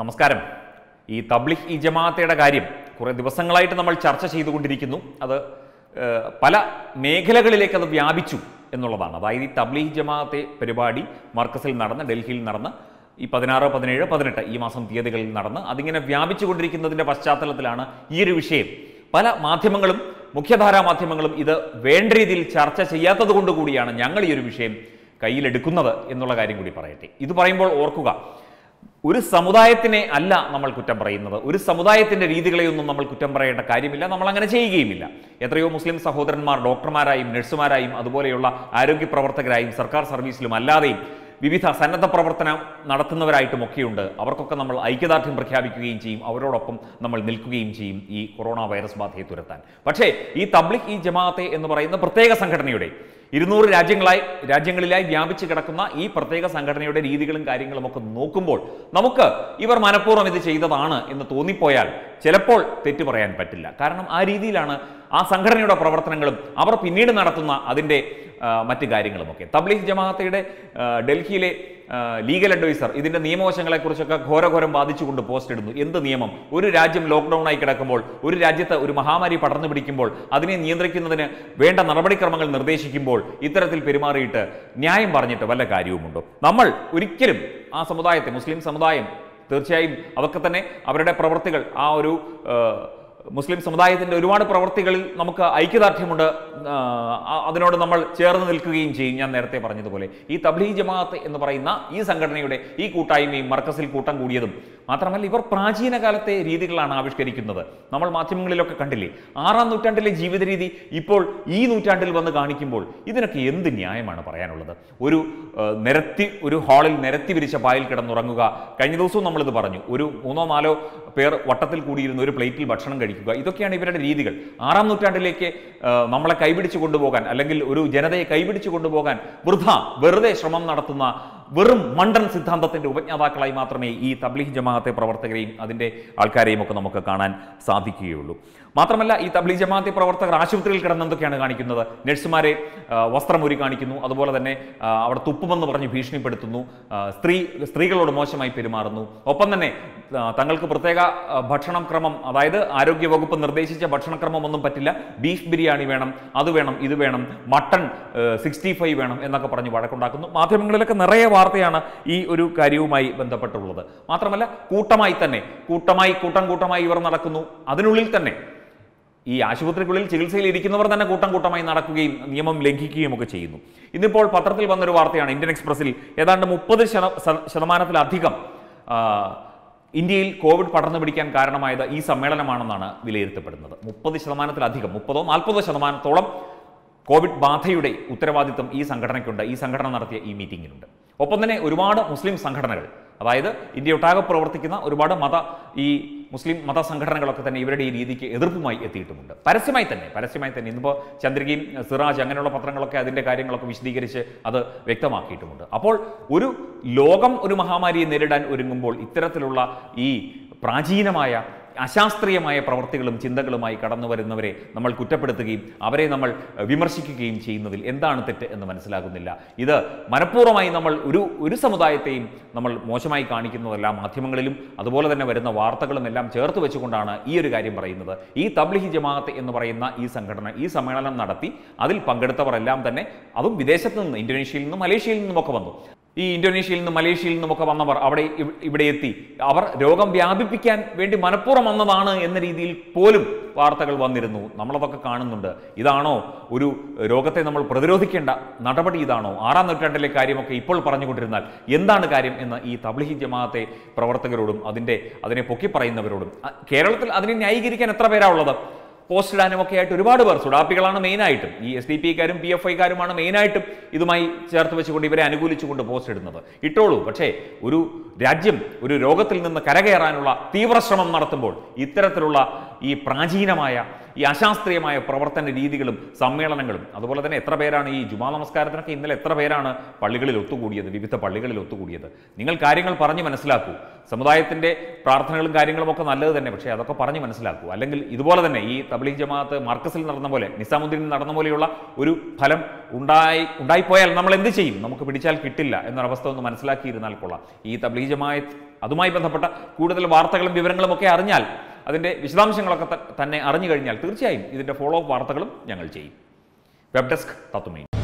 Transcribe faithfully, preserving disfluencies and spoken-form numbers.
നമസ്കാരം. ഈ തബ്ലിഗ് ഇ ജമാഅത്തയുടെ കാര്യം കുറേ ദിവസങ്ങളായിട്ട് നമ്മൾ ചർച്ച ചെയ്തുകൊണ്ടിരിക്കുന്നു. അത് പല മേഖലകളിലേക്ക് അത് വ്യാപിച്ചു എന്നുള്ളതാണ്. അതായത് ഈ തബ്ലിഗ് ജമാഅത്തെ പരിപാടി മർക്കസിൽ നടന്ന്, ഡൽഹിയിൽ നടന്ന്, ഈ പതിനാറ് പതിനേഴ് പതിനെട്ട് ഈ മാസം തീയതികളിൽ നടന്ന് അതിങ്ങനെ വ്യാപിച്ചുകൊണ്ടിരിക്കുന്നതിൻ്റെ പശ്ചാത്തലത്തിലാണ് ഈ ഒരു വിഷയം പല മാധ്യമങ്ങളും, മുഖ്യധാരാ മാധ്യമങ്ങളും ഇത് വേണ്ട രീതിയിൽ ചർച്ച ചെയ്യാത്തത് കൊണ്ട് കൂടിയാണ് ഞങ്ങൾ ഈ ഒരു വിഷയം കയ്യിലെടുക്കുന്നത് എന്നുള്ള കാര്യം കൂടി പറയട്ടെ. ഇത് പറയുമ്പോൾ ഓർക്കുക, ഒരു സമുദായത്തിനെ അല്ല നമ്മൾ കുറ്റം പറയുന്നത്, ഒരു സമുദായത്തിൻ്റെ രീതികളെയൊന്നും നമ്മൾ കുറ്റം പറയേണ്ട കാര്യമില്ല, നമ്മൾ അങ്ങനെ ചെയ്യുകയുമില്ല. എത്രയോ മുസ്ലിം സഹോദരന്മാർ ഡോക്ടർമാരായും നഴ്സുമാരായും അതുപോലെയുള്ള ആരോഗ്യ പ്രവർത്തകരായും സർക്കാർ സർവീസിലും അല്ലാതെയും വിവിധ സന്നദ്ധ പ്രവർത്തനം നടത്തുന്നവരായിട്ടുമൊക്കെയുണ്ട്. അവർക്കൊക്കെ നമ്മൾ ഐക്യദാർഢ്യം പ്രഖ്യാപിക്കുകയും ചെയ്യും, അവരോടൊപ്പം നമ്മൾ നിൽക്കുകയും ചെയ്യും ഈ കൊറോണ വൈറസ് ബാധയെ തുരത്താൻ. പക്ഷേ ഈ തബ്ലിഗ് ഇ ജമാഅത്തെ എന്ന് പറയുന്ന പ്രത്യേക സംഘടനയുടെ ഇരുന്നൂറ് രാജ്യങ്ങളായി രാജ്യങ്ങളിലായി വ്യാപിച്ചു കിടക്കുന്ന ഈ പ്രത്യേക സംഘടനയുടെ രീതികളും കാര്യങ്ങളും ഒക്കെ നോക്കുമ്പോൾ നമുക്ക് ഇവർ മനഃപൂർവ്വം ഇത് ചെയ്തതാണ് എന്ന് തോന്നിപ്പോയാൽ ചിലപ്പോൾ തെറ്റു പറയാൻ പറ്റില്ല. കാരണം ആ രീതിയിലാണ് ആ സംഘടനയുടെ പ്രവർത്തനങ്ങളും അവർ പിന്നീട് നടത്തുന്ന അതിൻ്റെ മറ്റു കാര്യങ്ങളുമൊക്കെ. തബ്ലിഗ് ജമാഅത്തയുടെ ഡൽഹിയിലെ ലീഗൽ അഡ്വൈസർ ഇതിൻ്റെ നിയമവശങ്ങളെക്കുറിച്ചൊക്കെ ഘോരഘോരം ബാധിച്ചുകൊണ്ട് പോസ്റ്റ് ഇടുന്നു. എന്ത് നിയമം? ഒരു രാജ്യം ലോക്ക്ഡൗൺ ആയി കിടക്കുമ്പോൾ, ഒരു രാജ്യത്ത് ഒരു മഹാമാരി പടർന്നു പിടിക്കുമ്പോൾ അതിനെ നിയന്ത്രിക്കുന്നതിന് വേണ്ട നടപടിക്രമങ്ങൾ നിർദ്ദേശിക്കുമ്പോൾ ഇത്തരത്തിൽ പെരുമാറിയിട്ട് ന്യായം പറഞ്ഞിട്ട് വല്ല കാര്യവുമുണ്ടോ? നമ്മൾ ഒരിക്കലും ആ സമുദായത്തെ, മുസ്ലിം സമുദായം തീർച്ചയായും അവർക്ക് തന്നെ അവരുടെ പ്രവൃത്തികൾ, ആ ഒരു മുസ്ലിം സമുദായത്തിൻ്റെ ഒരുപാട് പ്രവർത്തികളിൽ നമുക്ക് ഐക്യദാർഢ്യമുണ്ട്, അതിനോട് നമ്മൾ ചേർന്ന് നിൽക്കുകയും ചെയ്യും. ഞാൻ നേരത്തെ പറഞ്ഞതുപോലെ ഈ തബ്ലീഗ് ജമാഅത്ത് എന്ന് പറയുന്ന ഈ സംഘടനയുടെ ഈ കൂട്ടായ്മയും മർക്കസിൽ കൂട്ടം കൂടിയതും മാത്രമല്ല, ഇവർ പ്രാചീന കാലത്തെ രീതികളാണ് ആവിഷ്കരിക്കുന്നത്. നമ്മൾ മാധ്യമങ്ങളിലൊക്കെ കണ്ടില്ലേ, ആറാം നൂറ്റാണ്ടിലെ ജീവിത രീതി ഇപ്പോൾ ഈ നൂറ്റാണ്ടിൽ വന്ന് കാണിക്കുമ്പോൾ ഇതിനൊക്കെ എന്ത് ന്യായമാണ് പറയാനുള്ളത്? ഒരു നിരത്തി ഒരു ഹാളിൽ നിരത്തി വിരിച്ച പായിൽ കിടന്നുറങ്ങുക, കഴിഞ്ഞ ദിവസവും നമ്മളിത് പറഞ്ഞു, ഒരു മൂന്നോ നാലോ പേർ വട്ടത്തിൽ കൂടിയിരുന്ന ഒരു പ്ലേറ്റിൽ ഭക്ഷണം കഴിക്കുക, ഇതൊക്കെയാണ് ഇവരുടെ രീതികൾ. ആറാം നൂറ്റാണ്ടിലേക്ക് നമ്മളെ കൈപിടിച്ചു കൊണ്ടുപോകാൻ, അല്ലെങ്കിൽ ഒരു ജനതയെ കൈപിടിച്ചു കൊണ്ടുപോകാൻ വൃഥ വെറുതെ ശ്രമം നടത്തുന്ന വെറും മണ്ടൻ സിദ്ധാന്തത്തിന്റെ ഉപജ്ഞാതാക്കളായി മാത്രമേ ഈ തബ്ലീഗ് ജമാഅത്തെ പ്രവർത്തകരെയും അതിൻ്റെ ആൾക്കാരെയും ഒക്കെ നമുക്ക് കാണാൻ സാധിക്കുകയുള്ളൂ. മാത്രമല്ല, ഈ തബ്ലീഗ് ജമാഅത്തെ പ്രവർത്തകർ ആശുപത്രിയിൽ കിടന്ന് എന്തൊക്കെയാണ് കാണിക്കുന്നത്? നഴ്സുമാരെ വസ്ത്രമൊരി കാണിക്കുന്നു, അതുപോലെ തന്നെ അവിടെ തുപ്പുമെന്ന് പറഞ്ഞ് ഭീഷണിപ്പെടുത്തുന്നു, സ്ത്രീ സ്ത്രീകളോട് മോശമായി പെരുമാറുന്നു. ഒപ്പം തന്നെ തങ്ങൾക്ക് പ്രത്യേക ഭക്ഷണം ക്രമം, അതായത് ആരോഗ്യവകുപ്പ് നിർദ്ദേശിച്ച ഭക്ഷണക്രമം ഒന്നും പറ്റില്ല, ബീഫ് ബിരിയാണി വേണം, അത് വേണം, ഇത് വേണം, മട്ടൺ സിക്സ്റ്റി ഫൈവ് വേണം എന്നൊക്കെ പറഞ്ഞ് വഴക്കുണ്ടാക്കുന്നു. മാധ്യമങ്ങളിലൊക്കെ നിറയെ വാർത്തയാണ് ഈ ഒരു കാര്യവുമായി ബന്ധപ്പെട്ടുള്ളത്. മാത്രമല്ല, കൂട്ടമായി തന്നെ കൂട്ടമായി കൂട്ടം കൂട്ടമായി ഇവർ നടക്കുന്നു. അതിനുള്ളിൽ തന്നെ ഈ ആശുപത്രിക്കുള്ളിൽ ചികിത്സയിൽ ഇരിക്കുന്നവർ തന്നെ കൂട്ടം കൂട്ടമായി നടക്കുകയും നിയമം ലംഘിക്കുകയും ഒക്കെ ചെയ്യുന്നു. ഇന്നിപ്പോൾ പത്രത്തിൽ വന്നൊരു വാർത്തയാണ്, ഇന്ത്യൻ എക്സ്പ്രസിൽ ഏതാണ്ട് മുപ്പത് ശതമാനത്തിലധികം ഇന്ത്യയിൽ കോവിഡ് പടർന്നു പിടിക്കാൻ കാരണമായത് ഈ സമ്മേളനമാണെന്നാണ് വിലയിരുത്തപ്പെടുന്നത്. മുപ്പത് ശതമാനത്തിലധികം, മുപ്പതോ നാൽപ്പതോ ശതമാനത്തോളം കോവിഡ് ബാധയുടെ ഉത്തരവാദിത്വം ഈ സംഘടനയ്ക്കുണ്ട്, ഈ സംഘടന നടത്തിയ ഈ മീറ്റിങ്ങിനുണ്ട്. ഒപ്പം തന്നെ ഒരുപാട് മുസ്ലിം സംഘടനകൾ, അതായത് ഇന്ത്യയൊട്ടാകെ പ്രവർത്തിക്കുന്ന ഒരുപാട് മത ഈ മുസ്ലിം മത സംഘടനകളൊക്കെ തന്നെ ഇവരുടെ ഈ രീതിക്ക് എതിർപ്പുമായി എത്തിയിട്ടുമുണ്ട്. പരസ്യമായി തന്നെ പരസ്യമായി തന്നെ ഇന്നിപ്പോൾ ചന്ദ്രികയും സിറാജ് അങ്ങനെയുള്ള പത്രങ്ങളൊക്കെ അതിൻ്റെ കാര്യങ്ങളൊക്കെ വിശദീകരിച്ച് അത് വ്യക്തമാക്കിയിട്ടുമുണ്ട്. അപ്പോൾ ഒരു ലോകം ഒരു മഹാമാരിയെ നേരിടാൻ ഒരുങ്ങുമ്പോൾ ഇത്തരത്തിലുള്ള ഈ പ്രാചീനമായ അശാസ്ത്രീയമായ പ്രവൃത്തികളും ചിന്തകളുമായി കടന്നു വരുന്നവരെ നമ്മൾ കുറ്റപ്പെടുത്തുകയും അവരെ നമ്മൾ വിമർശിക്കുകയും ചെയ്യുന്നതിൽ എന്താണ് തെറ്റ് എന്ന് മനസ്സിലാകുന്നില്ല. ഇത് മനഃപൂർവ്വമായി നമ്മൾ ഒരു ഒരു സമുദായത്തെയും നമ്മൾ മോശമായി കാണിക്കുന്നതല്ല. മാധ്യമങ്ങളിലും അതുപോലെ തന്നെ വരുന്ന വാർത്തകളും എല്ലാം ചേർത്ത് വെച്ചുകൊണ്ടാണ് ഈ ഒരു കാര്യം പറയുന്നത്. ഈ തബ്ലീഗ് ജമാഅത്ത് എന്ന് പറയുന്ന ഈ സംഘടന ഈ സമ്മേളനം നടത്തി അതിൽ പങ്കെടുത്തവരെല്ലാം തന്നെ, അതും വിദേശത്ത് നിന്ന്, ഇന്തോനേഷ്യയിൽ നിന്നും മലേഷ്യയിൽ നിന്നുമൊക്കെ വന്നു. ഈ ഇന്തോനേഷ്യയിൽ നിന്നും മലേഷ്യയിൽ നിന്നുമൊക്കെ വന്നവർ അവിടെ ഇവിടെ എത്തി അവർ രോഗം വ്യാപിപ്പിക്കാൻ വേണ്ടി മനഃപൂർവ്വം വന്നതാണ് എന്ന രീതിയിൽ പോലും വാർത്തകൾ വന്നിരുന്നു. നമ്മളതൊക്കെ കാണുന്നുണ്ട്. ഇതാണോ ഒരു രോഗത്തെ നമ്മൾ പ്രതിരോധിക്കേണ്ട നടപടി? ഇതാണോ? ആറാം നൂറ്റാണ്ടിലെ കാര്യമൊക്കെ ഇപ്പോൾ പറഞ്ഞുകൊണ്ടിരുന്നാൽ എന്താണ് കാര്യം എന്ന് ഈ തബ്ലീഗ് ജമാഅത്തെ പ്രവർത്തകരോടും അതിൻ്റെ അതിനെ പൊക്കി പറയുന്നവരോടും, കേരളത്തിൽ അതിനെ ന്യായീകരിക്കാൻ എത്ര പേരാ ഉള്ളത്? പോസ്റ്റ് ഇടാനും ഒക്കെ ആയിട്ട് ഒരുപാട് പേർ, സുഡാപ്പികളാണ് മെയിനായിട്ടും, ഈ എസ് ഡി പി ഐക്കാരും പി എഫ് ഐക്കാരുമാണ് മെയിനായിട്ടും ഇതുമായി ചേർത്ത് വെച്ചുകൊണ്ട് ഇവരെ അനുകൂലിച്ചുകൊണ്ട് പോസ്റ്റ് ഇടുന്നത്. ഇട്ടോളൂ. പക്ഷേ ഒരു രാജ്യം ഒരു രോഗത്തിൽ നിന്ന് കരകയറാനുള്ള തീവ്രശ്രമം നടത്തുമ്പോൾ ഇത്തരത്തിലുള്ള ഈ പ്രാചീനമായ ഈ അശാസ്ത്രീയമായ പ്രവർത്തന രീതികളും സമ്മേളനങ്ങളും, അതുപോലെ തന്നെ എത്ര പേരാണ് ഈ ജുമാ നമസ്കാരത്തിനൊക്കെ ഇന്നലെ എത്ര പേരാണ് പള്ളികളിൽ ഒത്തുകൂടിയത്, വിവിധ പള്ളികളിൽ ഒത്തുകൂടിയത്? നിങ്ങൾ കാര്യങ്ങൾ പറഞ്ഞ് മനസ്സിലാക്കൂ. സമുദായത്തിൻ്റെ പ്രാർത്ഥനകളും കാര്യങ്ങളും ഒക്കെ നല്ലത് തന്നെ, പക്ഷേ അതൊക്കെ പറഞ്ഞ് മനസ്സിലാക്കൂ. അല്ലെങ്കിൽ ഇതുപോലെ തന്നെ ഈ തബ്ലീഗ് ജമാഅത്ത് മർക്കസിൽ നടന്ന പോലെ, നിസാമുദ്ദീനിൽ നടന്ന പോലെയുള്ള ഒരു ഫലം ഉണ്ടായി ഉണ്ടായിപ്പോയാൽ നമ്മൾ എന്ത് ചെയ്യും? നമുക്ക് പിടിച്ചാൽ കിട്ടില്ല എന്നൊരവസ്ഥ ഒന്ന് മനസ്സിലാക്കിയിരുന്നാൽ കൊള്ളാം. ഈ തബ്ലീഗ് ജമാഅത്ത് അതുമായി ബന്ധപ്പെട്ട കൂടുതൽ വാർത്തകളും വിവരങ്ങളും ഒക്കെ അറിഞ്ഞാൽ, അതിൻ്റെ വിശദാംശങ്ങളൊക്കെ തന്നെ അറിഞ്ഞു കഴിഞ്ഞാൽ തീർച്ചയായും ഇതിൻ്റെ ഫോളോ അപ്പ് വാർത്തകളും ഞങ്ങൾ ചെയ്യും. Web desk തത്വമേ.